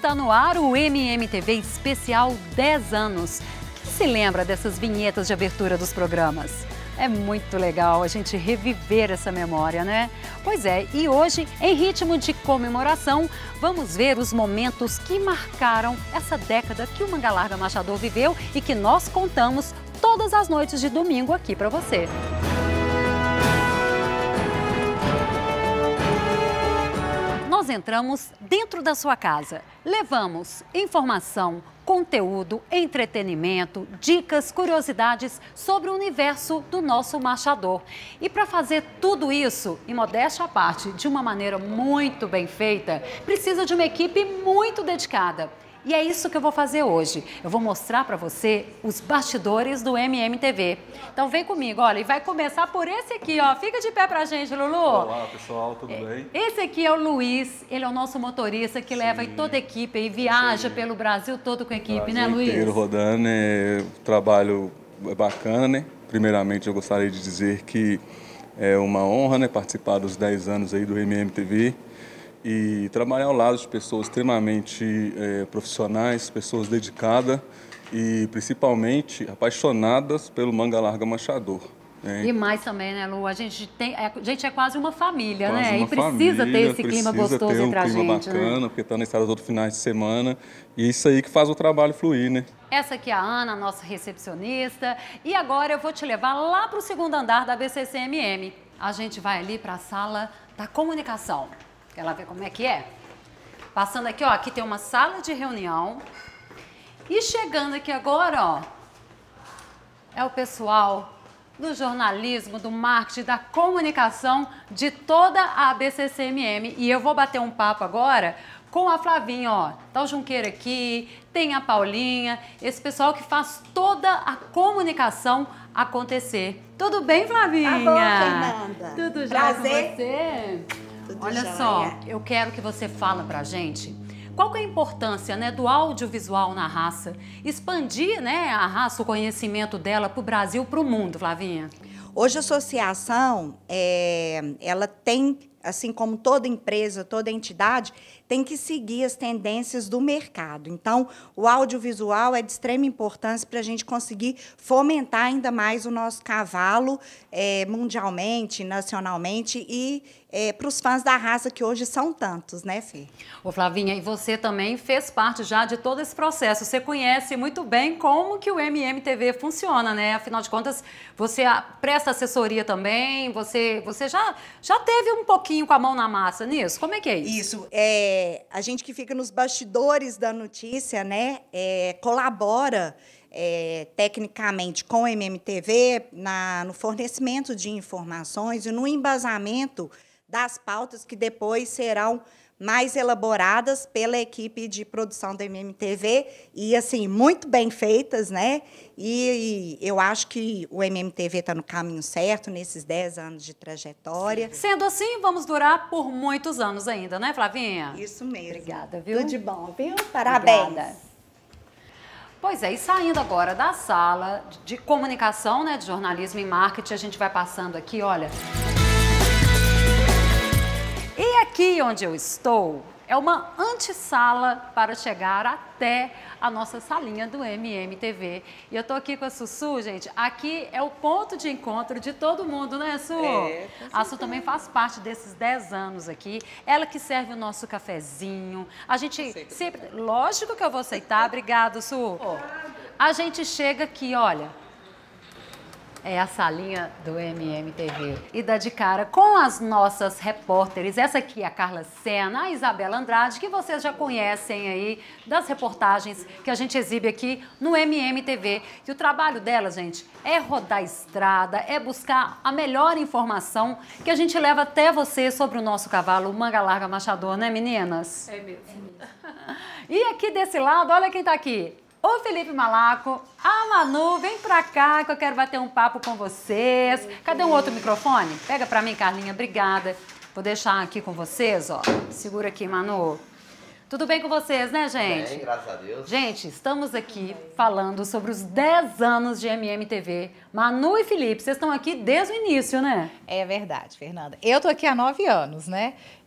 Está no ar o MMTV Especial 10 anos. Quem se lembra dessas vinhetas de abertura dos programas? É muito legal a gente reviver essa memória, né? Pois é, e hoje, em ritmo de comemoração, vamos ver os momentos que marcaram essa década que o Manga Larga Machador viveu e que nós contamos todas as noites de domingo aqui para você. Nós entramos dentro da sua casa, levamos informação, conteúdo, entretenimento, dicas, curiosidades sobre o universo do nosso Machador. E para fazer tudo isso, em modéstia à parte, de uma maneira muito bem feita, precisa de uma equipe muito dedicada. E é isso que eu vou fazer hoje. Eu vou mostrar para você os bastidores do MMTV. Então vem comigo, olha, e vai começar por esse aqui, ó. Fica de pé pra gente, Lulu. Olá, pessoal, tudo bem? Esse aqui é o Luiz, ele é o nosso motorista que leva toda a equipe e viaja pelo Brasil todo com a equipe, né, Luiz? Inteiro rodando, o trabalho é bacana, né? Primeiramente, eu gostaria de dizer que é uma honra, né, participar dos 10 anos aí do MMTV. E trabalhar ao lado de pessoas extremamente profissionais, pessoas dedicadas e principalmente apaixonadas pelo Manga Larga Machador. E mais também, né, Lu? A gente é quase uma família, quase né? Uma e precisa ter esse clima gostoso entre a gente, um clima bacana, porque está na estrada todos os finais de semana. E isso aí que faz o trabalho fluir, né? Essa aqui é a Ana, nossa recepcionista. E agora eu vou te levar lá para o segundo andar da BCCMM. A gente vai ali para a sala da comunicação. Quer lá ver como é que é? Passando aqui, ó, aqui tem uma sala de reunião. E chegando aqui agora, ó, é o pessoal do jornalismo, do marketing, da comunicação de toda a BCCMM. E eu vou bater um papo agora com a Flavinha, ó. Tá o Junqueira aqui, tem a Paulinha, esse pessoal que faz toda a comunicação acontecer. Tudo bem, Flavinha? Tá bom, Fernanda. Tudo já com Prazer. você? Tudo Olha jóia. só, eu quero que você fale pra gente qual que é a importância, né, do audiovisual na raça, expandir, né, a raça, o conhecimento dela pro Brasil, pro mundo, Flavinha. Hoje a associação, ela tem, assim como toda empresa, toda entidade, tem que seguir as tendências do mercado. Então, o audiovisual é de extrema importância para a gente conseguir fomentar ainda mais o nosso cavalo mundialmente, nacionalmente e para os fãs da raça, que hoje são tantos, né, Fê? Ô, Flavinha, e você também fez parte já de todo esse processo. Você conhece muito bem como que o MMTV funciona, né? Afinal de contas, você presta assessoria também, você já teve um pouquinho com a mão na massa nisso? Como é que é isso? Isso, a gente que fica nos bastidores da notícia, né, colabora tecnicamente com o MMTV no fornecimento de informações e no embasamento das pautas que depois serão mais elaboradas pela equipe de produção do MMTV e, assim, muito bem feitas, né? E eu acho que o MMTV está no caminho certo nesses 10 anos de trajetória. Sendo assim, vamos durar por muitos anos ainda, né, Flavinha? Isso mesmo. Obrigada, viu? Tudo de bom, viu? Parabéns. Obrigada. Pois é, e saindo agora da sala de comunicação, né, de jornalismo e marketing, a gente vai passando aqui, olha. E aqui onde eu estou é uma antessala para chegar até a nossa salinha do MMTV. E eu tô aqui com a Sussu, gente. Aqui é o ponto de encontro de todo mundo, né, Su? A Su também faz parte desses 10 anos aqui. Ela que serve o nosso cafezinho. A gente sempre... Lógico que eu vou aceitar. Obrigada, Su. A gente chega aqui, olha... É a salinha do MMTV. E dá de cara com as nossas repórteres. Essa aqui é a Carla Sena, a Isabela Andrade, que vocês já conhecem aí das reportagens que a gente exibe aqui no MMTV. E o trabalho delas, gente, é rodar a estrada, é buscar a melhor informação que a gente leva até você sobre o nosso cavalo, o Manga Larga Machador, né, meninas? É mesmo. E aqui desse lado, olha quem tá aqui. O Felipe Malaco, a Manu, vem pra cá que eu quero bater um papo com vocês. Cadê um outro microfone? Pega pra mim, Carlinha, obrigada. Vou deixar aqui com vocês, ó. Segura aqui, Manu. Tudo bem com vocês, né, gente? Bem, graças a Deus. Gente, estamos aqui falando sobre os 10 anos de MMTV. Manu e Felipe, vocês estão aqui desde o início, né? É verdade, Fernanda. Eu tô aqui há 9 anos, né?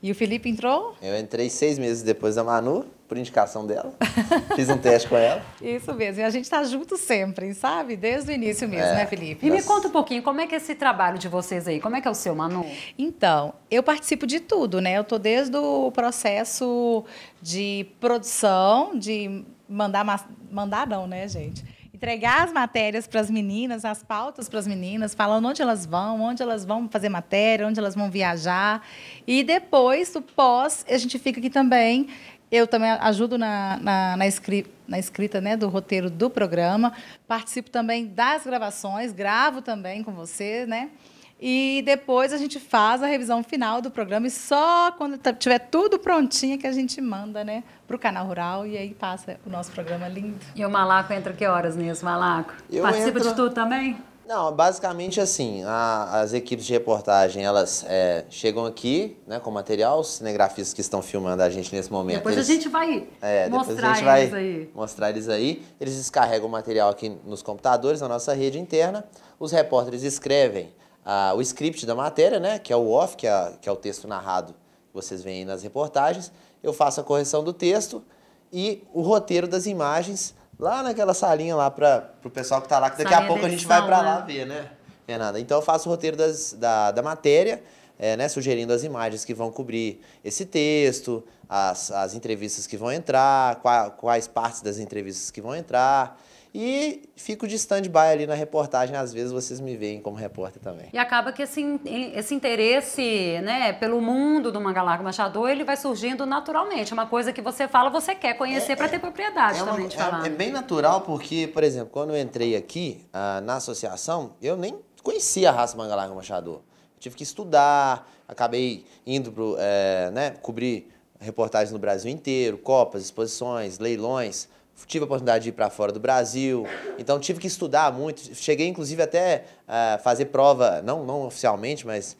E o Felipe entrou? Eu entrei 6 meses depois da Manu, por indicação dela. Fiz um teste com ela. Isso mesmo. E a gente tá junto sempre, sabe? Desde o início mesmo, né, Felipe? E me conta um pouquinho, como é que é esse trabalho de vocês aí? Como é que é o seu, Manu? Então, eu participo de tudo, né? Eu tô desde o processo de produção, de mandar não, né, gente? Entregar as matérias para as meninas, as pautas para as meninas, falando onde elas vão fazer matéria, onde elas vão viajar. E depois, do pós, a gente fica aqui também. Eu também ajudo na escrita, né, do roteiro do programa. Participo também das gravações, gravo também com você, né? E depois a gente faz a revisão final do programa e só quando tiver tudo prontinho que a gente manda, né, para o Canal Rural e aí passa o nosso programa lindo. E o Malaco entra que horas nisso, Malaco? Participa de tudo também? Não, basicamente assim, as equipes de reportagem, elas chegam aqui, né, com material, os cinegrafistas que estão filmando a gente nesse momento. Depois a gente vai mostrar eles aí. Mostrar eles aí. Eles descarregam o material aqui nos computadores, na nossa rede interna. Os repórteres escrevem o script da matéria, né, que é o off, que é o texto narrado que vocês veem aí nas reportagens. Eu faço a correção do texto e o roteiro das imagens lá naquela salinha lá para o pessoal que está lá, que daqui a pouco a gente vai para lá ver, né, Fernanda? Então eu faço o roteiro da matéria, né, sugerindo as imagens que vão cobrir esse texto, as entrevistas que vão entrar, quais partes das entrevistas que vão entrar. E fico de stand-by ali na reportagem, às vezes vocês me veem como repórter também. E acaba que esse interesse, né, pelo mundo do Manga Larga Machador, ele vai surgindo naturalmente. Uma coisa que você fala, você quer conhecer para ter propriedade também de falar. É bem natural porque, por exemplo, quando eu entrei aqui na associação, eu nem conhecia a raça Manga Larga Machador. Tive que estudar, acabei indo cobrir reportagens no Brasil inteiro, copas, exposições, leilões. Tive a oportunidade de ir para fora do Brasil, então tive que estudar muito. Cheguei, inclusive, até a fazer prova, não oficialmente, mas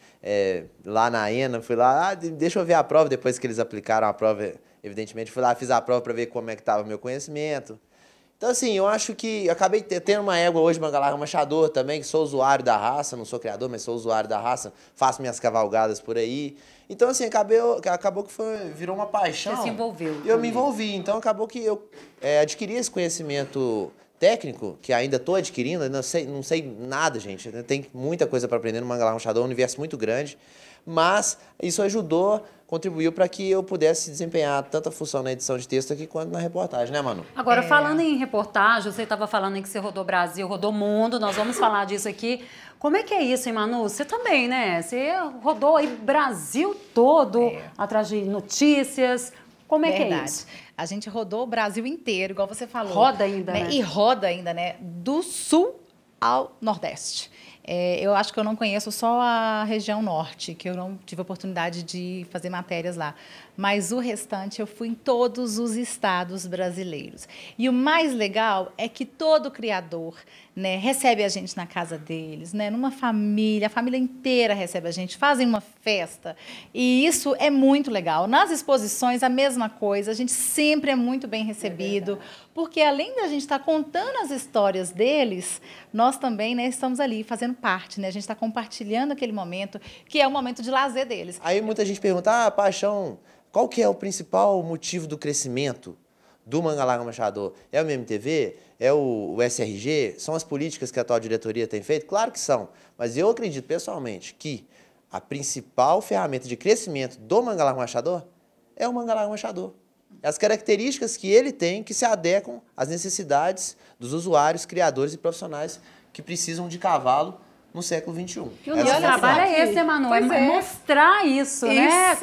lá na ENA, fui lá, deixa eu ver a prova, depois que eles aplicaram a prova, evidentemente, fui lá, fiz a prova para ver como é que estava o meu conhecimento. Então, assim, eu acho que acabei tendo uma égua hoje, Manga Larga Machador também, que sou usuário da raça, não sou criador, mas sou usuário da raça, faço minhas cavalgadas por aí. Então, assim, acabou que virou uma paixão. Você se envolveu. Eu me envolvi, então acabou que eu adquiri esse conhecimento técnico, que ainda estou adquirindo, não sei nada, gente. Tem muita coisa para aprender no Manga Larga Machador, é um universo muito grande. Mas isso contribuiu para que eu pudesse desempenhar tanto a função na edição de texto aqui quanto na reportagem, né, Manu? Agora, falando em reportagem, você estava falando aí que você rodou Brasil, rodou mundo, nós vamos falar disso aqui. Como é que é isso, hein, Manu? Você também, né? Você rodou aí Brasil todo, atrás de notícias. Como é que é isso? A gente rodou o Brasil inteiro, igual você falou. Roda ainda, né? E roda ainda, né? Do sul ao nordeste. Eu acho que eu não conheço só a região norte, que eu não tive a oportunidade de fazer matérias lá. Mas o restante eu fui em todos os estados brasileiros. E o mais legal é que todo criador, né, recebe a gente na casa deles, né, numa família, a família inteira recebe a gente, fazem uma festa. E isso é muito legal. Nas exposições, a mesma coisa, a gente sempre é muito bem recebido, porque além da gente estar contando as histórias deles, nós também, né, estamos ali fazendo parte, né, a gente está compartilhando aquele momento, que é o momento de lazer deles. Aí muita gente pergunta, Paixão, qual que é o principal motivo do crescimento do Manga Larga Machador? É o MMTV? É o SRG? São as políticas que a atual diretoria tem feito? Claro que são, mas eu acredito pessoalmente que a principal ferramenta de crescimento do Manga Larga Machador é o Manga Larga Machador. As características que ele tem que se adequam às necessidades dos usuários, criadores e profissionais que precisam de cavalo no século XXI. E o nosso trabalho é esse, né, Manu? É mostrar isso, né?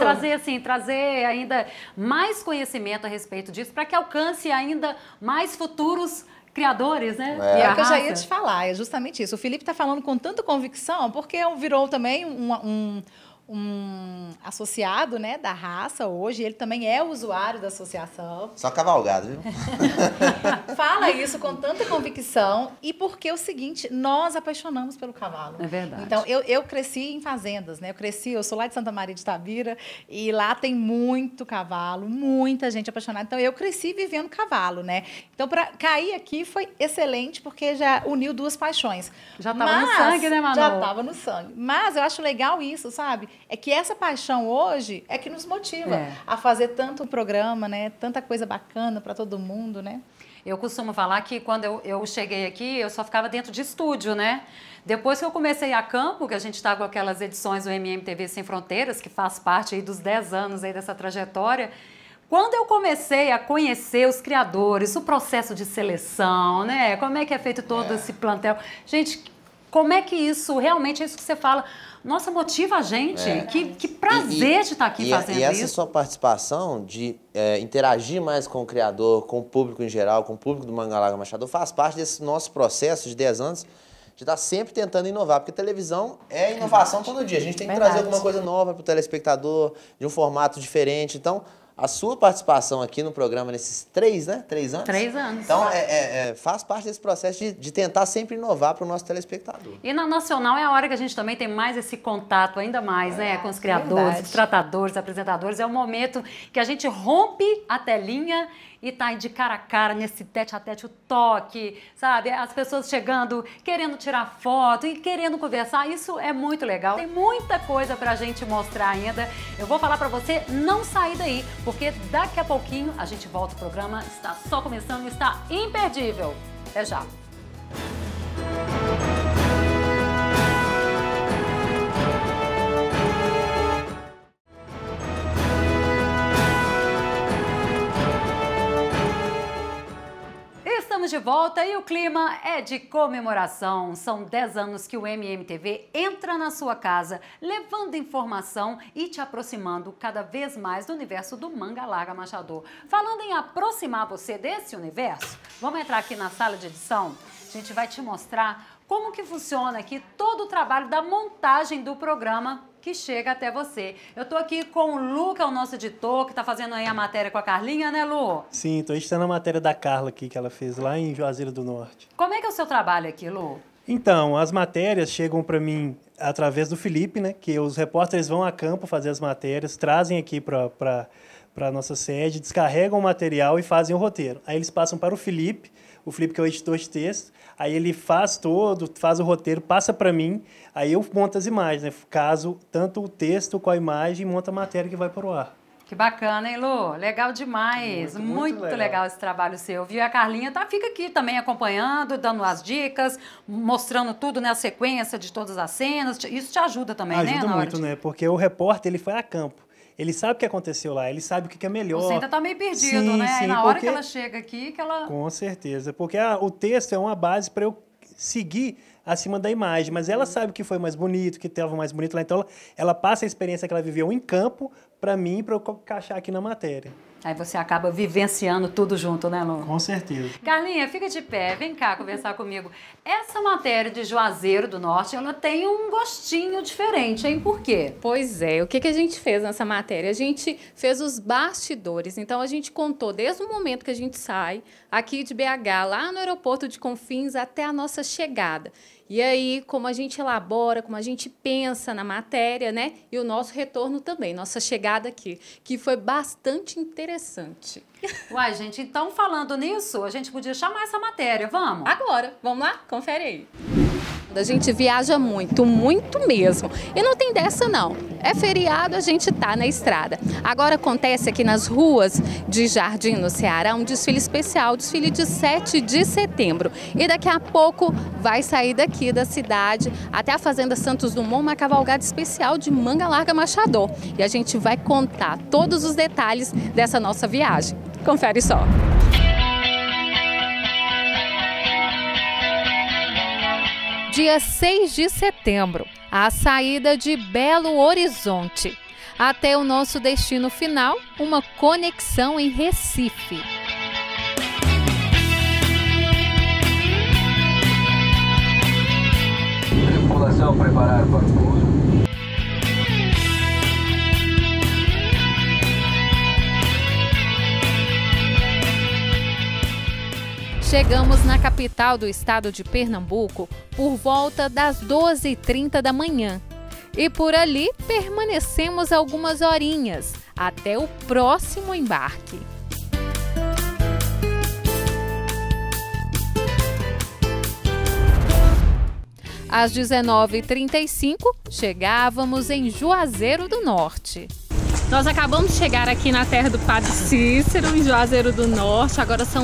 Trazer ainda mais conhecimento a respeito disso, para que alcance ainda mais futuros criadores, né? É o que eu já ia te falar, é justamente isso. O Felipe está falando com tanta convicção, porque virou também um associado, né, da raça hoje, ele também é usuário da associação. Só cavalgado, viu? Fala isso com tanta convicção e porque é o seguinte, nós apaixonamos pelo cavalo. É verdade. Então, eu cresci em fazendas, né? Eu sou lá de Santa Maria de Itabira e lá tem muito cavalo, muita gente apaixonada. Então, eu cresci vivendo cavalo, né? Então, para cair aqui foi excelente porque já uniu duas paixões. Já estava no sangue, né, Manu? Já estava no sangue. Mas eu acho legal isso, sabe? É que essa paixão hoje é que nos motiva a fazer tanto programa, né? Tanta coisa bacana para todo mundo, né? Eu costumo falar que quando eu cheguei aqui, eu só ficava dentro de estúdio, né? Depois que eu comecei a campo, que a gente está com aquelas edições do MMTV Sem Fronteiras, que faz parte aí dos 10 anos aí dessa trajetória, quando eu comecei a conhecer os criadores, o processo de seleção, né? Como é que é feito todo esse plantel. Gente, como é que isso, realmente é isso que você fala, nossa, motiva a gente. Que prazer de estar aqui fazendo isso. E essa sua participação de interagir mais com o criador, com o público em geral, com o público do Manga Larga Machador, faz parte desse nosso processo de 10 anos de estar sempre tentando inovar, porque televisão é inovação todo dia. A gente tem que trazer alguma coisa nova para o telespectador, de um formato diferente. Então, a sua participação aqui no programa nesses 3 anos? 3 anos. Então, faz parte desse processo de tentar sempre inovar para o nosso telespectador. E na Nacional é a hora que a gente também tem mais esse contato ainda mais, né? Com os criadores, os tratadores, apresentadores. É o momento que a gente rompe a telinha e tá de cara a cara nesse tete-a-tete, o toque, sabe? As pessoas chegando, querendo tirar foto e querendo conversar. Isso é muito legal. Tem muita coisa pra gente mostrar ainda. Eu vou falar pra você não sair daí, porque daqui a pouquinho a gente volta. O programa está só começando e está imperdível. Até já. Estamos de volta e o clima é de comemoração. São 10 anos que o MMTV entra na sua casa, levando informação e te aproximando cada vez mais do universo do Manga Larga Machador. Falando em aproximar você desse universo, vamos entrar aqui na sala de edição. A gente vai te mostrar como que funciona aqui todo o trabalho da montagem do programa que chega até você. Eu tô aqui com o Lu, que é o nosso editor, que tá fazendo aí a matéria com a Carlinha, né, Lu? Sim, tô editando a matéria da Carla aqui, que ela fez lá em Juazeiro do Norte. Como é que é o seu trabalho aqui, Lu? Então, as matérias chegam para mim através do Felipe, né? Que os repórteres vão a campo fazer as matérias, trazem aqui para a nossa sede, descarregam o material e fazem o roteiro. Aí eles passam para o Felipe que é o editor de texto, aí ele faz o roteiro, passa para mim, aí eu monto as imagens, né? Caso tanto o texto com a imagem, monta a matéria que vai para o ar. Que bacana, hein, Lu? Legal demais. Muito legal esse trabalho seu, viu? A Carlinha fica aqui também acompanhando, dando as dicas, mostrando tudo, né? A sequência de todas as cenas. Isso te ajuda também, né? Ajuda muito, né? Porque o repórter, ele foi a campo. Ele sabe o que aconteceu lá, ele sabe o que é melhor. Você ainda tá meio perdido, né? Sim, aí na hora que ela chega aqui, que ela... Com certeza, porque o texto é uma base para eu seguir acima da imagem, mas ela sabe o que foi mais bonito, que estava mais bonito lá, então ela passa a experiência que ela viveu em campo para mim, para eu encaixar aqui na matéria. Aí você acaba vivenciando tudo junto, né, Lu? Com certeza. Carlinha, fica de pé, vem cá conversar comigo. Essa matéria de Juazeiro do Norte, ela tem um gostinho diferente, hein? Por quê? Pois é, o que a gente fez nessa matéria? A gente fez os bastidores, então a gente contou desde o momento que a gente sai aqui de BH, lá no aeroporto de Confins, até a nossa chegada. E aí, como a gente elabora, como a gente pensa na matéria, né? E o nosso retorno também, nossa chegada aqui, que foi bastante interessante. Uai, gente, então falando nisso, a gente podia chamar essa matéria, vamos? Agora, vamos lá? Confere aí. A gente viaja muito, muito mesmo. E não tem dessa não. É feriado, a gente tá na estrada. Agora acontece aqui nas ruas de Jardim, no Ceará, um desfile especial, desfile de 7 de setembro. E daqui a pouco vai sair daqui da cidade até a Fazenda Santos Dumont, uma cavalgada especial de Manga Larga Machador. E a gente vai contar todos os detalhes dessa nossa viagem. Confere só. Dia 6 de setembro, a saída de Belo Horizonte. Até o nosso destino final, uma conexão em Recife. Tripulação preparada para o pouso. Chegamos na capital do estado de Pernambuco por volta das 12h30 da manhã. E por ali permanecemos algumas horinhas, até o próximo embarque. Às 19h35, chegávamos em Juazeiro do Norte. Nós acabamos de chegar aqui na terra do Padre Cícero, em Juazeiro do Norte. Agora são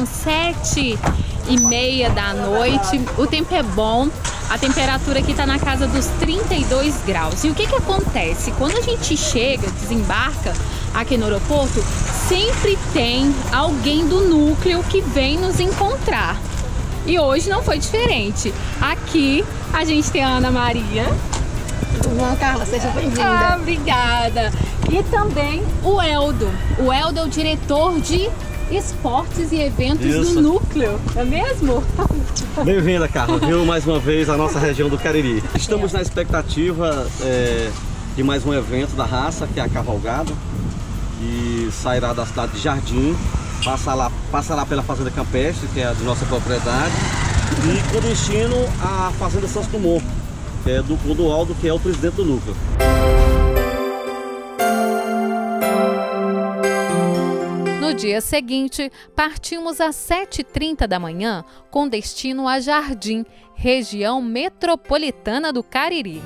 7h30 da noite. O tempo é bom. A temperatura aqui está na casa dos 32 graus. E o que acontece? Quando a gente chega, desembarca aqui no aeroporto, sempre tem alguém do núcleo que vem nos encontrar. E hoje não foi diferente. Aqui a gente tem a Ana Maria. Tudo bom, Carla? Seja bem-vinda. Obrigada. E também o Eldo. O Eldo é o diretor de esportes e eventos do núcleo, não é mesmo? Bem-vinda, Carla, viu? Mais uma vez a nossa região do Cariri. Estamos na expectativa de mais um evento da raça, que é a cavalgada, e sairá da cidade de Jardim, passará pela Fazenda Campestre, que é de nossa propriedade, e com destino à Fazenda Santos Dumont, que é do Clodoaldo, que é o presidente do núcleo. No dia seguinte, partimos às 7h30 da manhã com destino a Jardim, região metropolitana do Cariri.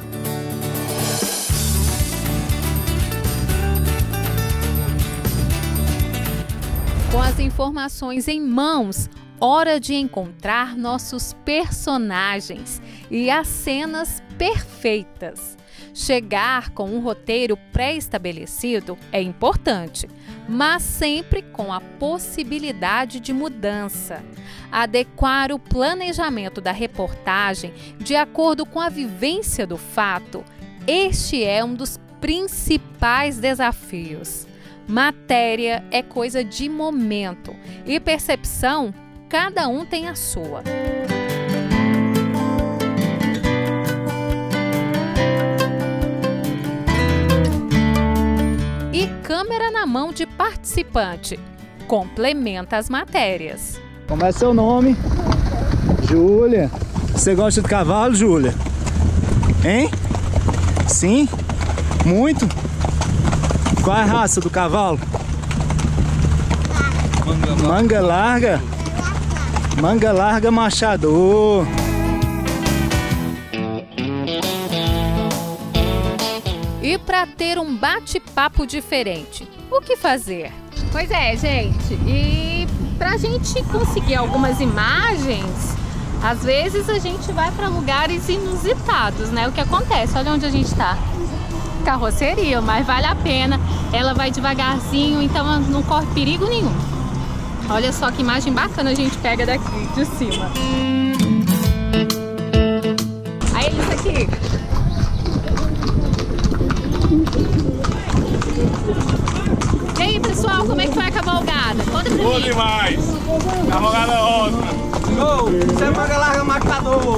Com as informações em mãos, hora de encontrar nossos personagens e as cenas perfeitas. Chegar com um roteiro pré-estabelecido é importante, mas sempre com a possibilidade de mudança. Adequar o planejamento da reportagem de acordo com a vivência do fato, este é um dos principais desafios. Matéria é coisa de momento e percepção, cada um tem a sua. E câmera na mão de participante complementa as matérias. Como é seu nome? Júlia. Você gosta de cavalo, Júlia? Hein? Sim? Muito? Qual é a raça do cavalo? Manga larga? Manga larga machador. E para ter um bate-papo diferente, o que fazer? Pois é, gente, e pra gente conseguir algumas imagens, às vezes a gente vai para lugares inusitados, né? O que acontece? Olha onde a gente tá. Carroceria, mas vale a pena. Ela vai devagarzinho, então não corre perigo nenhum. Olha só que imagem bacana a gente pega daqui, de cima. Aí, isso aqui. E aí, pessoal, como é que foi a cavalgada? Conta pra mim. Boa demais. Cavalgada ótima. Você é manga larga matador.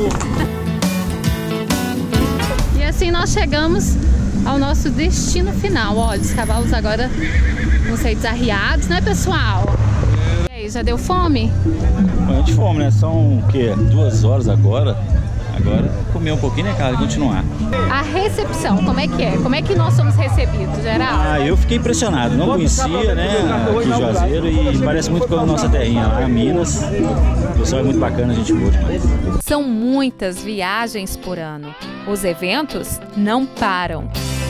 E assim nós chegamos ao nosso destino final. Olha, os cavalos agora vão ser desarreados, né, pessoal? E aí, já deu fome? Bastante fome, né? São o quê? 2 horas agora. Agora comer um pouquinho, né, cara? E continuar. A recepção, como é que é? Como é que nós somos recebidos, geral? Eu fiquei impressionado. Não conhecia, né, aqui em Juazeiro, e parece muito com a nossa terrinha lá, Minas. O pessoal é muito bacana, a gente boa demais. São muitas viagens por ano. Os eventos não param.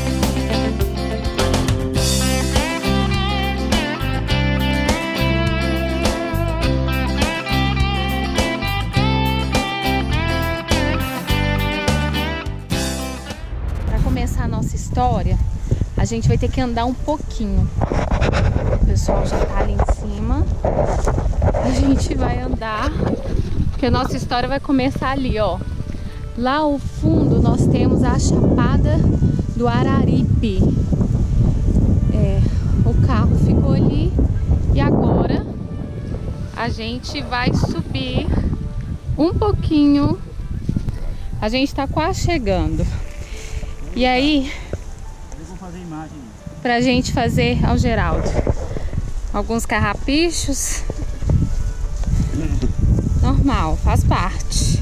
A nossa história, a gente vai ter que andar um pouquinho. O pessoal já tá ali em cima. A gente vai andar, porque a nossa história vai começar ali, ó. Lá ao fundo nós temos a Chapada do Araripe. O carro ficou ali e agora a gente vai subir um pouquinho. A gente tá quase chegando. E aí, pra gente fazer ao Geraldo alguns carrapichos, normal, faz parte.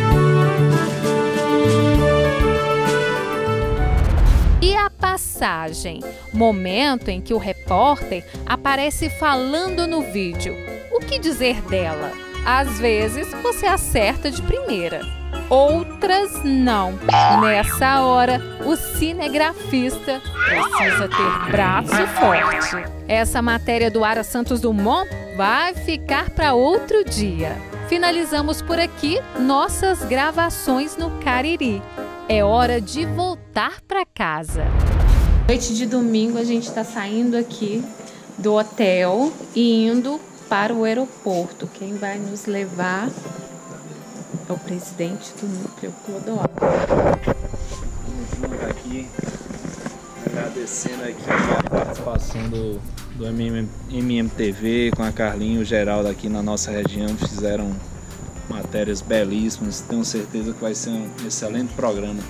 E a passagem imagem, momento em que o repórter aparece falando no vídeo. O que dizer dela? Às vezes você acerta de primeira, outras não. Nessa hora, o cinegrafista precisa ter braço forte. Essa matéria do Ara Santos Dumont vai ficar para outro dia. Finalizamos por aqui nossas gravações no Cariri. É hora de voltar para casa. Noite de domingo a gente está saindo aqui do hotel e indo para o aeroporto. Quem vai nos levar é o presidente do Núcleo Clodoaldo. Estamos juntos aqui, agradecendo aqui a participação do MMTV com a Carlinha e o Geraldo aqui na nossa região, fizeram matérias belíssimas. Tenho certeza que vai ser um excelente programa.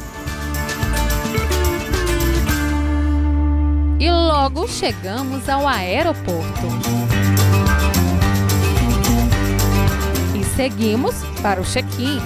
E logo chegamos ao aeroporto. E seguimos para o check-in.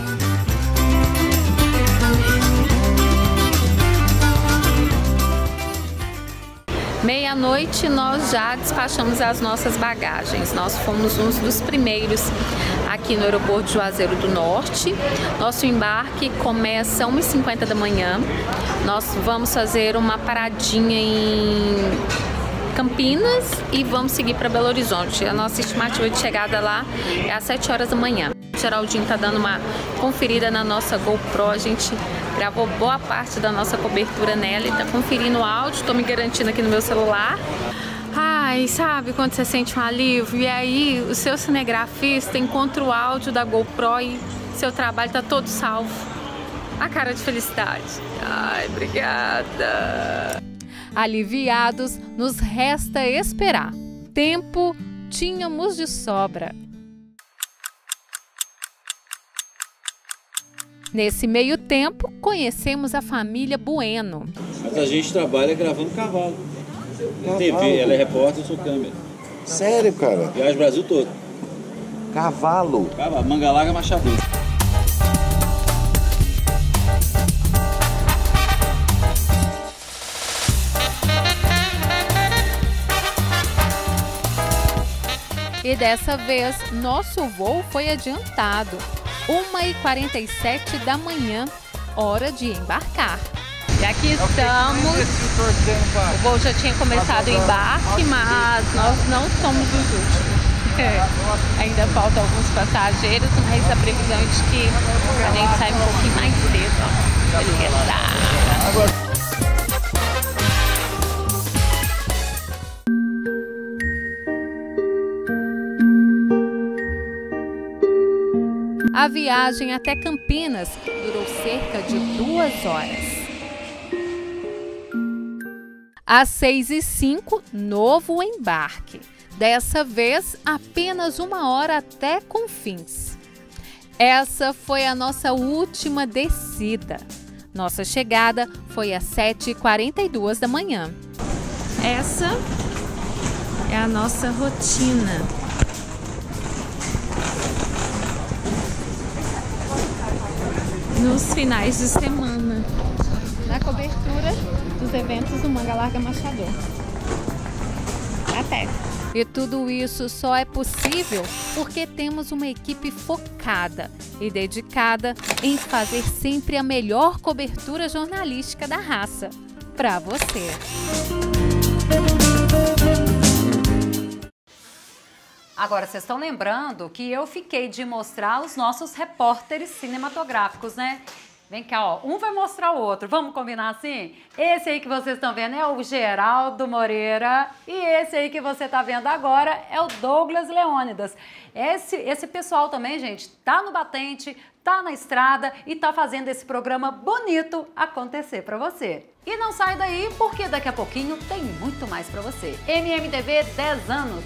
Meia-noite nós já despachamos as nossas bagagens. Nós fomos uns dos primeiros aqui no aeroporto de Juazeiro do Norte. Nosso embarque começa às 1h50 da manhã. Nós vamos fazer uma paradinha em Campinas e vamos seguir para Belo Horizonte. A nossa estimativa de chegada lá é às 7 horas da manhã. O Geraldinho está dando uma conferida na nossa GoPro. A gente gravou boa parte da nossa cobertura nela e está conferindo o áudio. Estou me garantindo aqui no meu celular. Ai, sabe quando você sente um alívio? E aí o seu cinegrafista encontra o áudio da GoPro e seu trabalho está todo salvo. A cara de felicidade. Ai, obrigada. Aliviados, nos resta esperar. Tempo tínhamos de sobra. Nesse meio tempo, conhecemos a família Bueno. Mas a gente trabalha gravando cavalo. TV, ela é repórter, eu sou câmera. Sério, cara? Viaja o Brasil todo. Cavalo? Cavalo, Manga Larga, Machado. E dessa vez, nosso voo foi adiantado. 1h47 da manhã, hora de embarcar. E aqui estamos. O voo já tinha começado o embarque, mas nós não somos os últimos. Ainda faltam alguns passageiros, mas a previsão é de que a gente sai um pouquinho mais cedo. Beleza. A viagem até Campinas durou cerca de 2 horas. Às 6h05, novo embarque. Dessa vez, apenas 1 hora até Confins. Essa foi a nossa última descida. Nossa chegada foi às 7h42 da manhã. Essa é a nossa rotina. Nos finais de semana, na cobertura dos eventos do Manga Larga Machado. Até! E tudo isso só é possível porque temos uma equipe focada e dedicada em fazer sempre a melhor cobertura jornalística da raça para você. Agora, vocês estão lembrando que eu fiquei de mostrar os nossos repórteres cinematográficos, né? Vem cá, ó, um vai mostrar o outro. Vamos combinar assim? Esse aí que vocês estão vendo é o Geraldo Moreira e esse aí que você está vendo agora é o Douglas Leônidas. Esse pessoal também, gente, tá no batente, tá na estrada e tá fazendo esse programa bonito acontecer para você. E não sai daí porque daqui a pouquinho tem muito mais para você. MMTV 10 anos.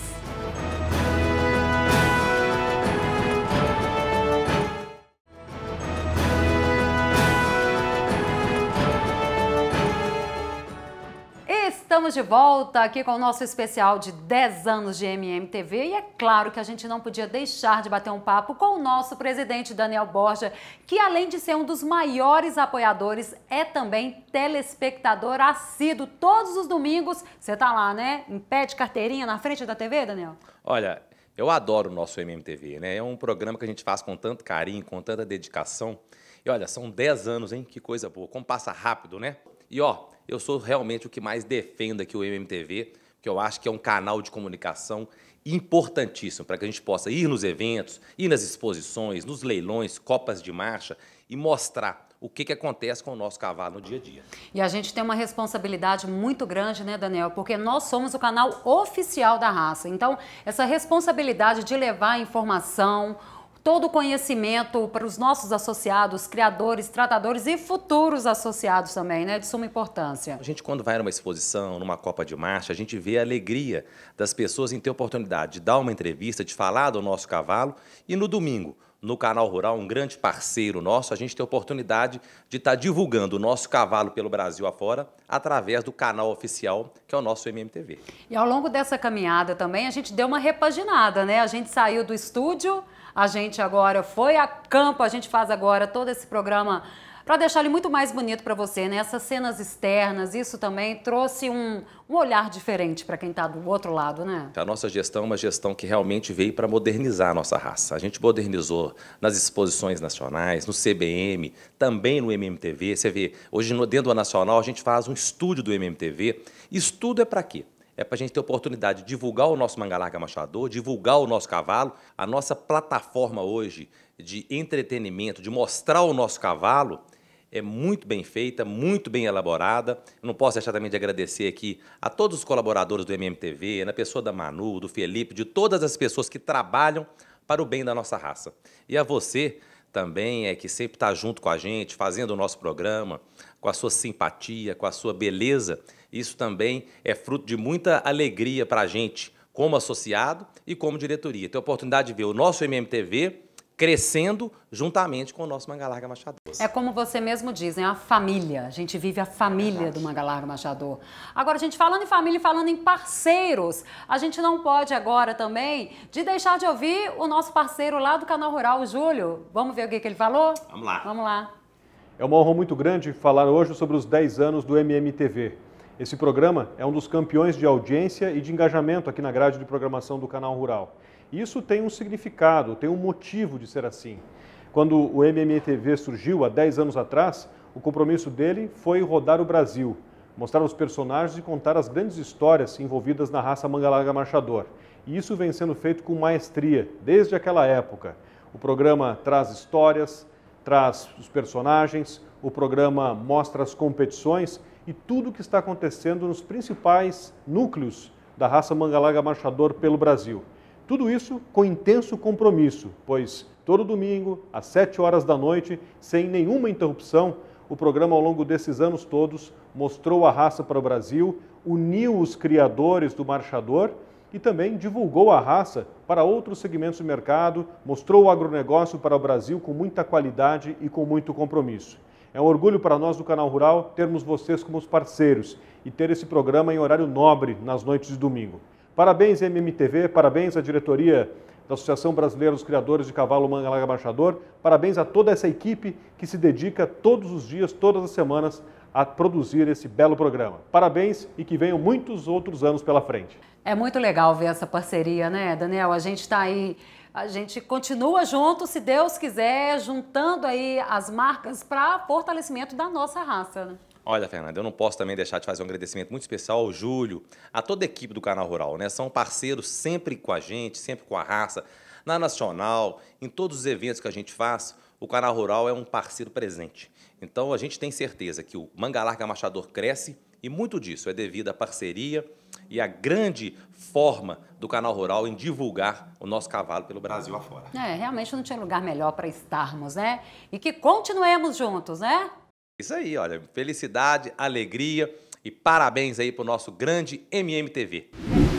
estamos de volta aqui com o nosso especial de 10 anos de MMTV e é claro que a gente não podia deixar de bater um papo com o nosso presidente Daniel Borja, que além de ser um dos maiores apoiadores, é também telespectador assíduo. Todos os domingos, você tá lá, né? Em pé de carteirinha na frente da TV, Daniel? Olha, eu adoro o nosso MMTV, né? É um programa que a gente faz com tanto carinho, com tanta dedicação. E olha, são 10 anos, hein? Que coisa boa. Como passa rápido, né? E ó, eu sou realmente o que mais defendo aqui o MMTV, que eu acho que é um canal de comunicação importantíssimo para que a gente possa ir nos eventos, ir nas exposições, nos leilões, copas de marcha e mostrar o que acontece com o nosso cavalo no dia a dia. E a gente tem uma responsabilidade muito grande, né, Daniel? Porque nós somos o canal oficial da raça. Então, essa responsabilidade de levar a informação, todo o conhecimento para os nossos associados, criadores, tratadores e futuros associados também, né? De suma importância. A gente, quando vai numa exposição, numa copa de marcha, a gente vê a alegria das pessoas em ter a oportunidade de dar uma entrevista, de falar do nosso cavalo. E no domingo, no Canal Rural, um grande parceiro nosso, a gente tem a oportunidade de estar divulgando o nosso cavalo pelo Brasil afora através do canal oficial, que é o nosso MMTV. E ao longo dessa caminhada também, a gente deu uma repaginada, né? A gente saiu do estúdio, a gente agora foi a campo, a gente faz agora todo esse programa para deixar ele muito mais bonito para você, né? Essas cenas externas, isso também trouxe um olhar diferente para quem está do outro lado, né? A nossa gestão é uma gestão que realmente veio para modernizar a nossa raça. A gente modernizou nas exposições nacionais, no CBM, também no MMTV. Você vê, hoje dentro do Nacional a gente faz um estúdio do MMTV. Estudo é para quê? É para a gente ter a oportunidade de divulgar o nosso manga larga machador, divulgar o nosso cavalo. A nossa plataforma hoje de entretenimento, de mostrar o nosso cavalo, é muito bem feita, muito bem elaborada. Eu não posso deixar também de agradecer aqui a todos os colaboradores do MMTV, na pessoa da Manu, do Felipe, de todas as pessoas que trabalham para o bem da nossa raça. E a você também, que sempre está junto com a gente, fazendo o nosso programa, com a sua simpatia, com a sua beleza. Isso também é fruto de muita alegria para a gente, como associado e como diretoria. Ter a oportunidade de ver o nosso MMTV crescendo juntamente com o nosso Manga Larga Machador. É como você mesmo diz, né? A família. A gente vive a família do Manga Larga Machador. Agora, a gente falando em família e falando em parceiros, a gente não pode agora também de deixar de ouvir o nosso parceiro lá do Canal Rural, o Júlio. Vamos ver o que ele falou? Vamos lá. Vamos lá. É uma honra muito grande falar hoje sobre os 10 anos do MMTV. Esse programa é um dos campeões de audiência e de engajamento aqui na grade de programação do Canal Rural. Isso tem um significado, tem um motivo de ser assim. Quando o MMTV surgiu há 10 anos atrás, o compromisso dele foi rodar o Brasil, mostrar os personagens e contar as grandes histórias envolvidas na raça Manga Larga Machador. E isso vem sendo feito com maestria desde aquela época. O programa traz histórias, traz os personagens, o programa mostra as competições e tudo o que está acontecendo nos principais núcleos da raça Manga Larga Machador pelo Brasil. Tudo isso com intenso compromisso, pois todo domingo, às 7 horas da noite, sem nenhuma interrupção, o programa ao longo desses anos todos mostrou a raça para o Brasil, uniu os criadores do marchador e também divulgou a raça para outros segmentos de mercado, mostrou o agronegócio para o Brasil com muita qualidade e com muito compromisso. É um orgulho para nós do Canal Rural termos vocês como os parceiros e ter esse programa em horário nobre nas noites de domingo. Parabéns, MMTV, parabéns à diretoria da Associação Brasileira dos Criadores de Cavalo Manga Larga Machador, parabéns a toda essa equipe que se dedica todos os dias, todas as semanas, a produzir esse belo programa. Parabéns e que venham muitos outros anos pela frente. É muito legal ver essa parceria, né, Daniel? A gente está aí, a gente continua junto, se Deus quiser, juntando aí as marcas para fortalecimento da nossa raça, né? Olha, Fernanda, eu não posso também deixar de fazer um agradecimento muito especial ao Júlio, a toda a equipe do Canal Rural, né? São parceiros sempre com a gente, sempre com a raça, na Nacional, em todos os eventos que a gente faz, o Canal Rural é um parceiro presente. Então, a gente tem certeza que o Manga Larga Machador cresce e muito disso é devido à parceria e à grande forma do Canal Rural em divulgar o nosso cavalo pelo Brasil afora. Realmente não tinha lugar melhor para estarmos, né? E que continuemos juntos, né? Isso aí, olha, felicidade, alegria e parabéns aí para o nosso grande MMTV.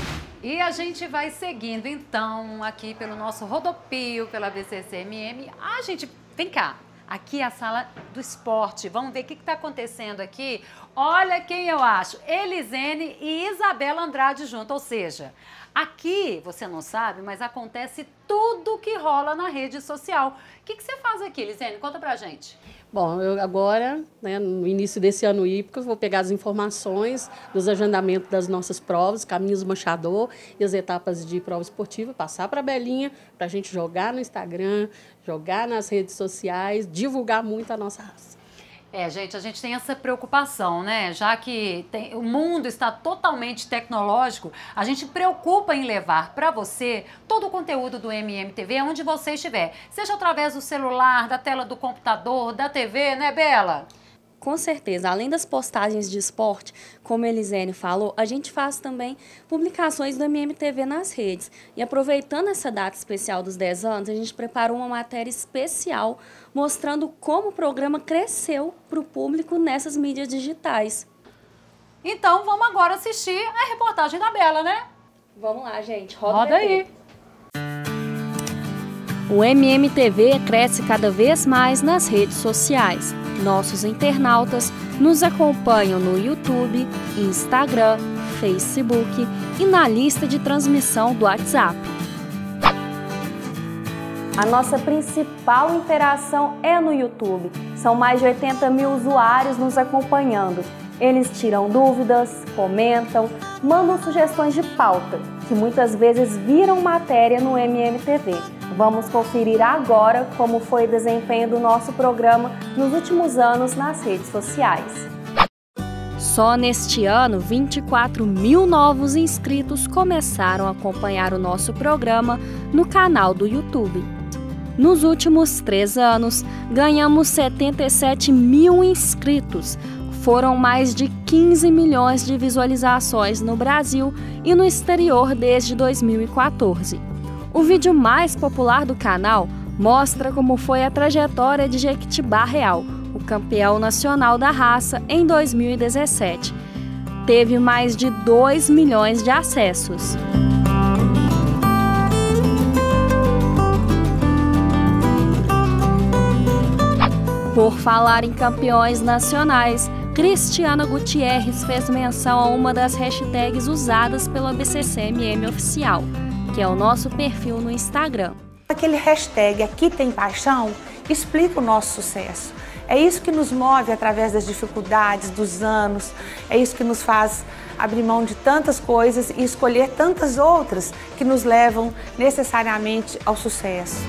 E a gente vai seguindo, então, aqui pelo nosso rodopio, pela BCCMM. Ah, gente, vem cá. Aqui é a sala do esporte. Vamos ver o que está acontecendo aqui. Olha quem eu acho. Elisene e Isabela Andrade junto. Ou seja, aqui, você não sabe, mas acontece tudo que rola na rede social. O que você faz aqui, Elisene? Conta pra gente. Bom, eu agora, né, no início desse ano hípico, eu vou pegar as informações dos agendamentos das nossas provas, caminhos manchador e as etapas de prova esportiva, passar para a Belinha, para a gente jogar no Instagram, jogar nas redes sociais, divulgar muito a nossa raça. Gente, a gente tem essa preocupação, né? Já que o mundo está totalmente tecnológico, a gente preocupa em levar para você todo o conteúdo do MMTV onde você estiver. Seja através do celular, da tela do computador, da TV, né, Bela? Com certeza, além das postagens de esporte, como a Elisene falou, a gente faz também publicações do MMTV nas redes. E aproveitando essa data especial dos 10 anos, a gente preparou uma matéria especial mostrando como o programa cresceu para o público nessas mídias digitais. Então, vamos agora assistir a reportagem da Bela, né? Vamos lá, gente. Roda aí. O MMTV cresce cada vez mais nas redes sociais. Nossos internautas nos acompanham no YouTube, Instagram, Facebook e na lista de transmissão do WhatsApp. A nossa principal interação é no YouTube. São mais de 80 mil usuários nos acompanhando. Eles tiram dúvidas, comentam, mandam sugestões de pauta, que muitas vezes viram matéria no MMTV. Vamos conferir agora como foi o desempenho do nosso programa nos últimos anos nas redes sociais. Só neste ano, 24 mil novos inscritos começaram a acompanhar o nosso programa no canal do YouTube. Nos últimos 3 anos, ganhamos 77 mil inscritos. Foram mais de 15 milhões de visualizações no Brasil e no exterior desde 2014. O vídeo mais popular do canal mostra como foi a trajetória de Jequitibá Real, o campeão nacional da raça, em 2017. Teve mais de 2 milhões de acessos. Por falar em campeões nacionais, Cristiana Gutierrez fez menção a uma das hashtags usadas pelo ABCCMM Oficial, que é o nosso perfil no Instagram. Aquele hashtag Aqui Tem Paixão explica o nosso sucesso. É isso que nos move através das dificuldades, dos anos, é isso que nos faz abrir mão de tantas coisas e escolher tantas outras que nos levam necessariamente ao sucesso.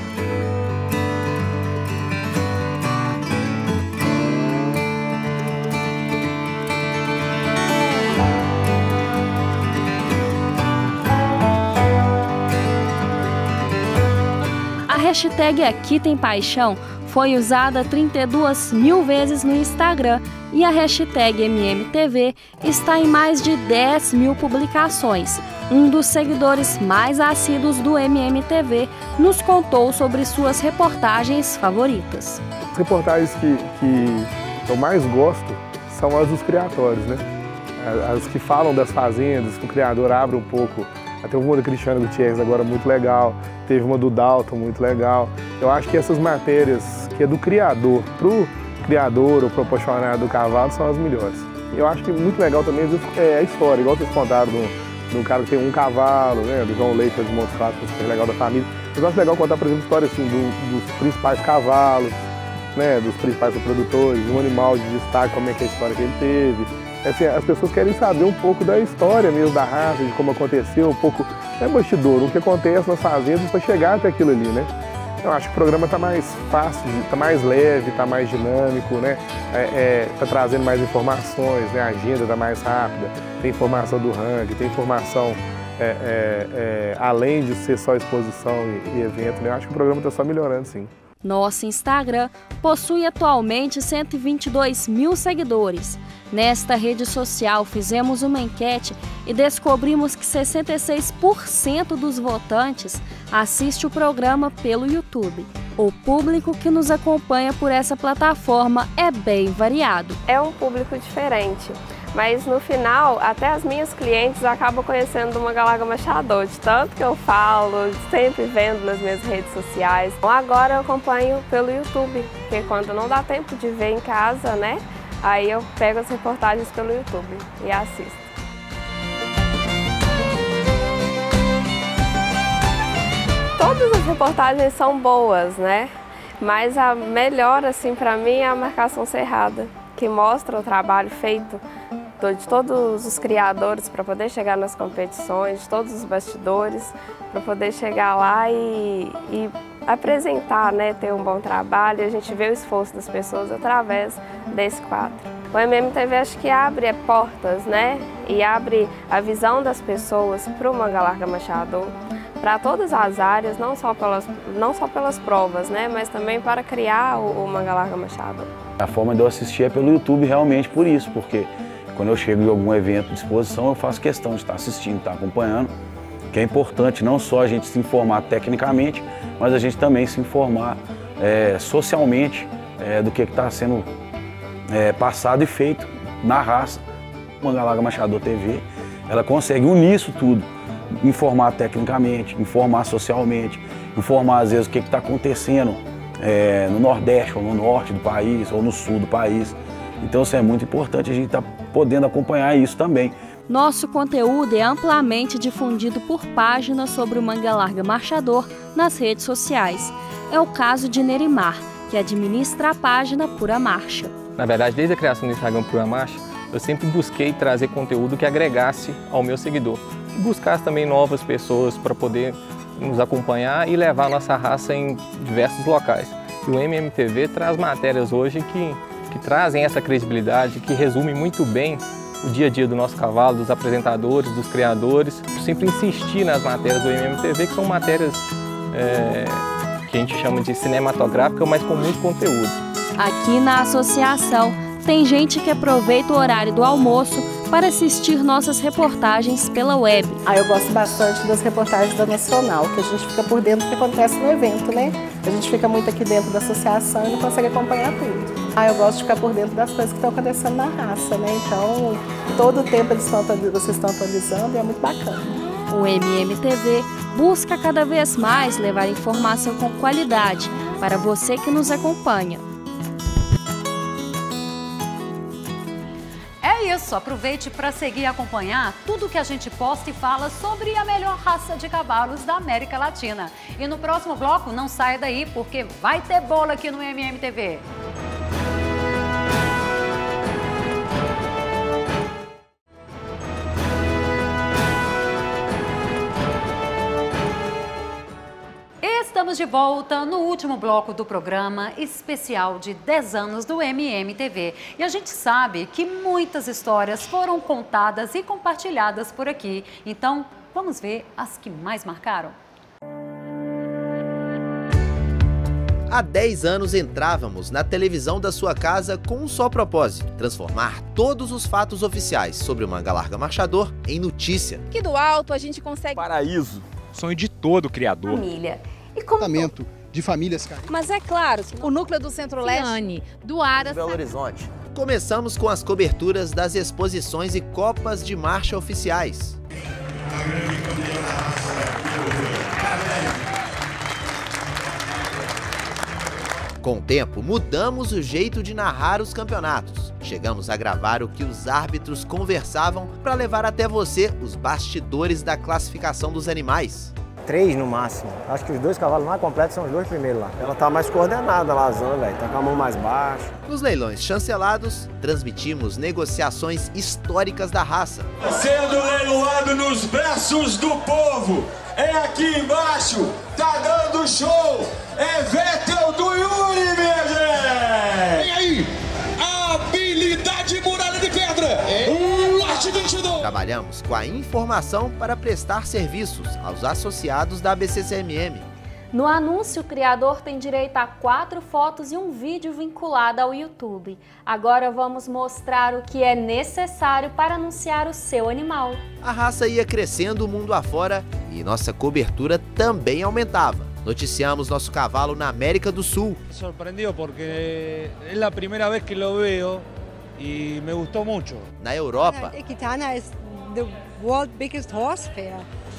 A hashtag Aqui Tem Paixão foi usada 32 mil vezes no Instagram e a hashtag MMTV está em mais de 10 mil publicações. Um dos seguidores mais assíduos do MMTV nos contou sobre suas reportagens favoritas. As reportagens que eu mais gosto são as dos criatórios, né? As que falam das fazendas, que o criador abre um pouco. Até uma da Cristiana Gutierrez agora muito legal, teve uma do Dalton muito legal. Eu acho que essas matérias que é do criador para o criador ou proporcionado do cavalo são as melhores. Eu acho que muito legal também é a história, igual vocês contaram do cara que tem um cavalo, né, do João Leite de Montes Claros, que é legal da família. Eu acho legal contar, por exemplo, história assim, dos principais cavalos, né, dos principais produtores, um animal de destaque, como é que é a história que ele teve. Assim, as pessoas querem saber um pouco da história mesmo da raça, de como aconteceu, um pouco, bastidor, o que acontece nas fazendas para chegar até aquilo ali, né? Eu acho que o programa está mais fácil, está mais leve, está mais dinâmico, né? Está trazendo mais informações, né? A agenda está mais rápida, tem informação do ranking, tem informação além de ser só exposição e evento, né? Eu acho que o programa está só melhorando, sim. Nosso Instagram possui atualmente 122 mil seguidores. Nesta rede social, fizemos uma enquete e descobrimos que 66% dos votantes assiste o programa pelo YouTube. O público que nos acompanha por essa plataforma é bem variado. É um público diferente. Mas no final, até as minhas clientes acabam conhecendo do Mangalarga Machador, de tanto que eu falo, sempre vendo nas minhas redes sociais. Então, agora eu acompanho pelo YouTube, porque quando não dá tempo de ver em casa, né? Aí eu pego as reportagens pelo YouTube e assisto. Todas as reportagens são boas, né? Mas a melhor, assim, para mim é a Marcação Cerrada, que mostra o trabalho feito de todos os criadores para poder chegar nas competições, de todos os bastidores, para poder chegar lá e apresentar, né? Ter um bom trabalho. A gente vê o esforço das pessoas através desse quadro. O MMTV acho que abre portas, né? E abre a visão das pessoas para o Mangalarga Machador, para todas as áreas, não só pelas provas, né? Mas também para criar o Mangalarga Machador. A forma de eu assistir é pelo YouTube realmente por isso, porque quando eu chego em algum evento de exposição, eu faço questão de estar assistindo, estar acompanhando, que é importante não só a gente se informar tecnicamente, mas a gente também se informar socialmente do que está sendo passado e feito na raça. O Mangalarga Machador TV, ela consegue unir isso tudo, informar tecnicamente, informar socialmente, informar às vezes o que está acontecendo no Nordeste, ou no Norte do país, ou no Sul do país. Então isso é muito importante, a gente está podendo acompanhar isso também. Nosso conteúdo é amplamente difundido por páginas sobre o Mangalarga Marchador nas redes sociais. É o caso de Nerimar, que administra a página Pura Marcha. Na verdade, desde a criação do Instagram Pura Marcha, eu sempre busquei trazer conteúdo que agregasse ao meu seguidor. E buscasse também novas pessoas para poder nos acompanhar e levar a nossa raça em diversos locais. E o MMTV traz matérias hoje que trazem essa credibilidade, que resumem muito bem o dia a dia do nosso cavalo, dos apresentadores, dos criadores. Eu sempre insisti nas matérias do MMTV, que são matérias que a gente chama de cinematográfica, mas com muito conteúdo. Aqui na associação, tem gente que aproveita o horário do almoço para assistir nossas reportagens pela web. Eu gosto bastante das reportagens da Nacional, que a gente fica por dentro do que acontece no evento, né? A gente fica muito aqui dentro da associação e não consegue acompanhar tudo. Eu gosto de ficar por dentro das coisas que estão acontecendo na raça, né? Então, todo o tempo vocês estão atualizando e é muito bacana. O MMTV busca cada vez mais levar informação com qualidade para você que nos acompanha. É isso, aproveite para seguir e acompanhar tudo que a gente posta e fala sobre a melhor raça de cavalos da América Latina. E no próximo bloco, não saia daí, porque vai ter bolo aqui no MMTV. Estamos de volta no último bloco do programa especial de 10 anos do MMTV. E a gente sabe que muitas histórias foram contadas e compartilhadas por aqui. Então, vamos ver as que mais marcaram? Há 10 anos entrávamos na televisão da sua casa com um só propósito: transformar todos os fatos oficiais sobre o Mangalarga Marchador em notícia. Aqui do alto a gente consegue... Paraíso, sonho de todo criador. Família. E comportamento de famílias carentes. Mas é claro, o núcleo do Centro-Leste, do Ara, Belo Horizonte. Começamos com as coberturas das exposições e copas de marcha oficiais. Com o tempo, mudamos o jeito de narrar os campeonatos. Chegamos a gravar o que os árbitros conversavam para levar até você os bastidores da classificação dos animais. 3 no máximo. Acho que os 2 cavalos mais completos são os 2 primeiros lá. Ela tá mais coordenada lá, a Zan, velho. Tá com a mão mais baixa. Nos leilões chancelados, transmitimos negociações históricas da raça. Sendo leiloado nos braços do povo. É aqui embaixo, tá dando show. É Vettel do Yuri, minha gente! E aí? Habilidade Muralha de Pedra! Lote 22! Trabalhamos com a informação para prestar serviços aos associados da ABCCMM. No anúncio, o criador tem direito a 4 fotos e um vídeo vinculado ao YouTube. Agora vamos mostrar o que é necessário para anunciar o seu animal. A raça ia crescendo o mundo afora e nossa cobertura também aumentava. Noticiamos nosso cavalo na América do Sul. Sorprendido porque é a primeira vez que lo veo y me gustó mucho. Na Europa, Equitana is the world's biggest horse fair.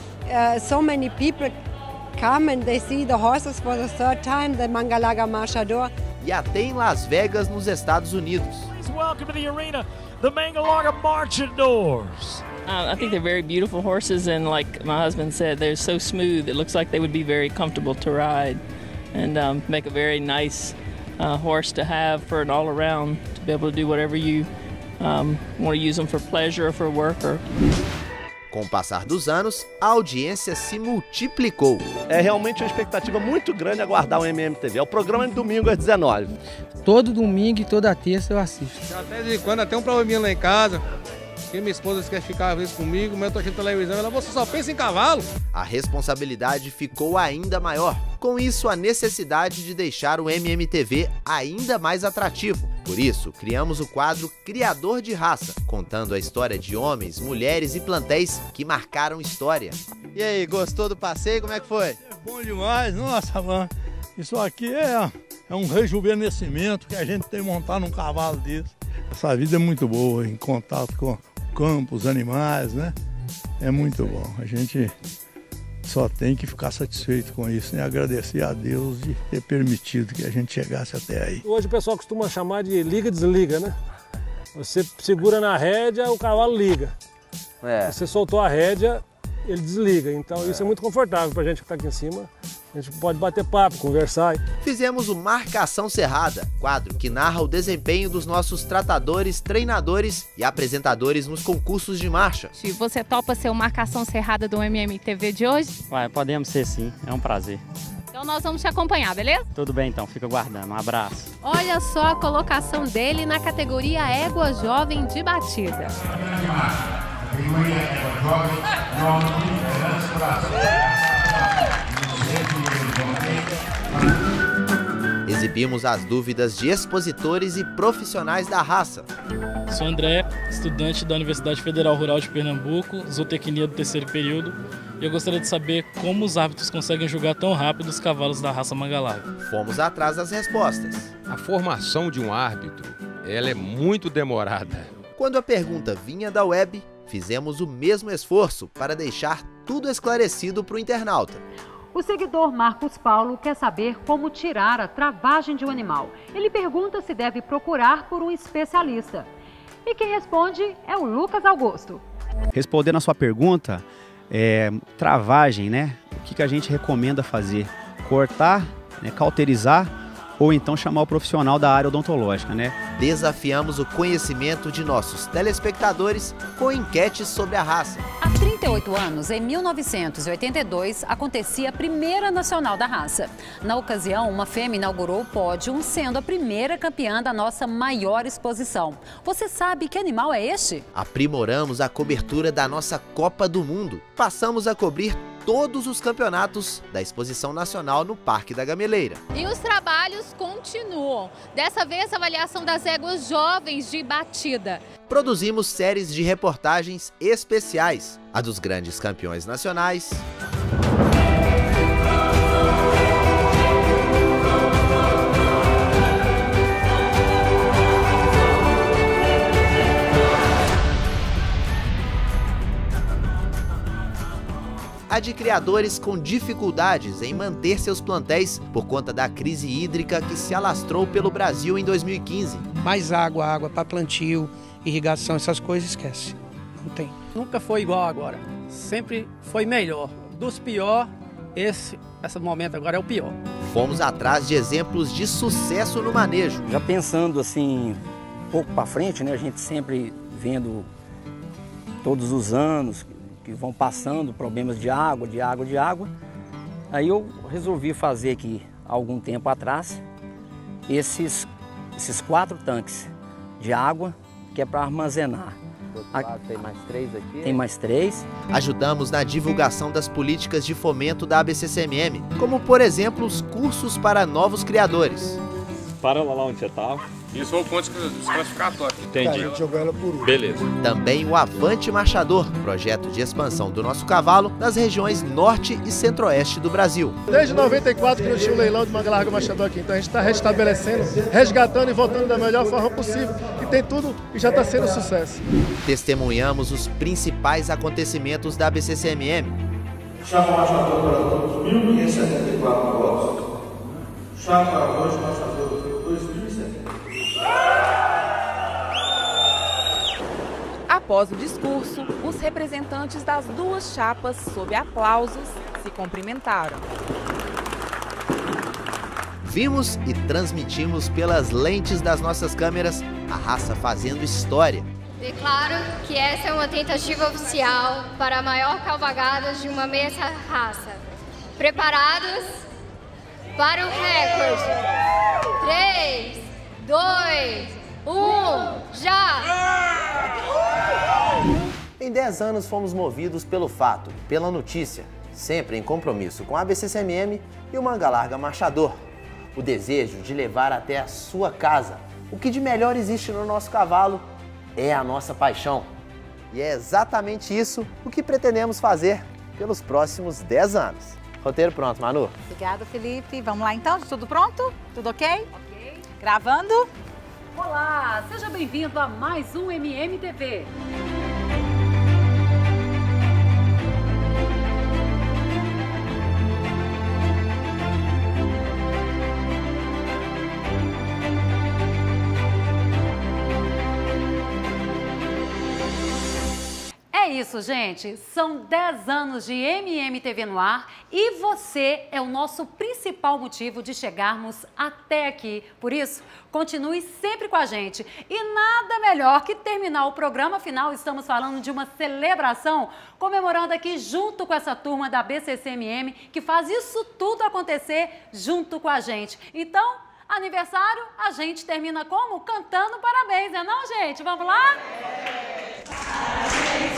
So many people come and they see the horses for the third time, the Mangalaga Marchador. E até em Las Vegas, nos Estados Unidos. Welcome to the arena, the Mangalaga Marchadors. I think they're very beautiful horses, and like my husband said, they're so smooth. It looks like they would be very comfortable to ride, and make a very nice horse to have for an all-around, to be able to do whatever you want to use them for pleasure or for work. Com o passar dos anos, a audiência se multiplicou. É realmente uma expectativa muito grande aguardar o MMTV. É o programa de domingo às 19. Todo domingo e toda terça eu assisto. Até de quando, até um probleminha lá em casa, que minha esposa quer ficar às vezes comigo, mas eu tô assistindo televisão, ela, você só pensa em cavalo. A responsabilidade ficou ainda maior. Com isso, a necessidade de deixar o MMTV ainda mais atrativo. Por isso, criamos o quadro Criador de Raça, contando a história de homens, mulheres e plantéis que marcaram história. E aí, gostou do passeio? Como é que foi? É bom demais, nossa, mano. Isso aqui é um rejuvenescimento que a gente tem que montar num cavalo desse. Essa vida é muito boa, em contato com o campo, os animais, né? É muito bom. A gente só tem que ficar satisfeito com isso, né? Agradecer a Deus de ter permitido que a gente chegasse até aí. Hoje o pessoal costuma chamar de liga-desliga, né? Você segura na rédea, o cavalo liga. Você soltou a rédea, ele desliga. Então isso é muito confortável pra gente que tá aqui em cima. A gente pode bater papo, conversar. Fizemos o Marcação Cerrada, quadro que narra o desempenho dos nossos tratadores, treinadores e apresentadores nos concursos de marcha. Você topa ser o Marcação Cerrada do MMTV de hoje? Podemos ser sim, é um prazer. Então nós vamos te acompanhar, beleza? Tudo bem então, fica aguardando, um abraço. Olha só a colocação dele na categoria Égua Jovem de Batida. Exibimos as dúvidas de expositores e profissionais da raça. Sou André, estudante da Universidade Federal Rural de Pernambuco, zootecnia do 3º período, e eu gostaria de saber como os árbitros conseguem julgar tão rápido os cavalos da raça Mangalaga. Fomos atrás das respostas. A formação de um árbitro, ela é muito demorada. Quando a pergunta vinha da web, fizemos o mesmo esforço para deixar tudo esclarecido para o internauta. O seguidor Marcos Paulo quer saber como tirar a travagem de um animal. Ele pergunta se deve procurar por um especialista. E quem responde é o Lucas Augusto. Respondendo a sua pergunta, travagem, né? O que a gente recomenda fazer? Cortar, né, cauterizar ou então chamar o profissional da área odontológica, né? Desafiamos o conhecimento de nossos telespectadores com enquetes sobre a raça. Há 38 anos, em 1982, acontecia a primeira nacional da raça. Na ocasião, uma fêmea inaugurou o pódio, sendo a primeira campeã da nossa maior exposição. Você sabe que animal é este? Aprimoramos a cobertura da nossa Copa do Mundo. Passamos a cobrir todos os campeonatos da Exposição Nacional no Parque da Gameleira. E os trabalhos continuam. Dessa vez, a avaliação das éguas jovens de batida. Produzimos séries de reportagens especiais, a dos grandes campeões nacionais, a de criadores com dificuldades em manter seus plantéis por conta da crise hídrica que se alastrou pelo Brasil em 2015. Mais água para plantio, irrigação, essas coisas, esquece. Não tem. Nunca foi igual agora. Sempre foi melhor. Dos piores, esse momento agora é o pior. Fomos atrás de exemplos de sucesso no manejo. Já pensando assim, um pouco para frente, né? A gente sempre vendo todos os anos que vão passando problemas de água. Aí eu resolvi fazer aqui, há algum tempo atrás, esses 4 tanques de água, que é para armazenar. Tem mais 3 aqui? Tem mais 3. Ajudamos na divulgação das políticas de fomento da ABCCMM, como, por exemplo, os cursos para novos criadores. Para lá onde você estava, Isso foi o ponto desclassificatório. Entendi. A gente jogou ela por último. Beleza. Também o Avante Marchador, projeto de expansão do nosso cavalo nas regiões norte e centro-oeste do Brasil. Desde 94 que não tinha um leilão de manga larga Marchador aqui, então a gente está restabelecendo, resgatando e voltando da melhor forma possível. E tem tudo e já está sendo um sucesso. Testemunhamos os principais acontecimentos da BCCMM. Chapa Marchador para todos, 1.574 votos. Chapa Avante Marchador, 2.070. Após o discurso, os representantes das duas chapas, sob aplausos, se cumprimentaram. Vimos e transmitimos pelas lentes das nossas câmeras a raça fazendo história. Declaro que essa é uma tentativa oficial para a maior cavalgada de uma mesma raça. Preparados para o recorde? 3, 2, 1, já! Em 10 anos fomos movidos pelo fato, pela notícia, sempre em compromisso com a BCCMM e o Manga Larga Marchador. O desejo de levar até a sua casa o que de melhor existe no nosso cavalo é a nossa paixão. E é exatamente isso o que pretendemos fazer pelos próximos 10 anos. Roteiro pronto, Manu. Obrigada, Felipe. Vamos lá então? Tudo pronto? Tudo ok? Ok. Gravando? Olá, seja bem-vindo a mais um MMTV. É isso, gente. São 10 anos de MMTV no ar e você é o nosso principal motivo de chegarmos até aqui. Por isso, continue sempre com a gente. E nada melhor que terminar o programa final. Estamos falando de uma celebração, comemorando aqui junto com essa turma da BCCMM, que faz isso tudo acontecer junto com a gente. Então, aniversário, a gente termina como? Cantando parabéns, né não, gente? Vamos lá?